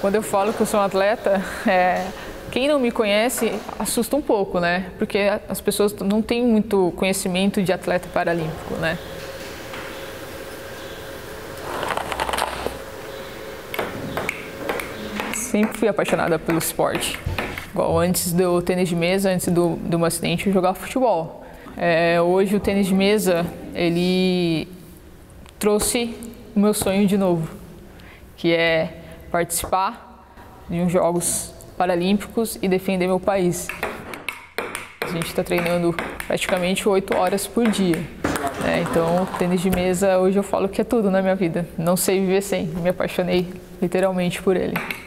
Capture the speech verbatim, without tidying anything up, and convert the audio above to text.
Quando eu falo que eu sou um atleta, é, quem não me conhece assusta um pouco, né? Porque as pessoas não têm muito conhecimento de atleta paralímpico, né? Sempre fui apaixonada pelo esporte. Igual antes do tênis de mesa, antes do, do meu acidente, eu jogava futebol. É, hoje o tênis de mesa, ele trouxe o meu sonho de novo, que é participar de uns Jogos Paralímpicos e defender meu país. A gente está treinando praticamente oito horas por dia, né? Então, tênis de mesa, hoje eu falo que é tudo na minha vida. Não sei viver sem, me apaixonei literalmente por ele.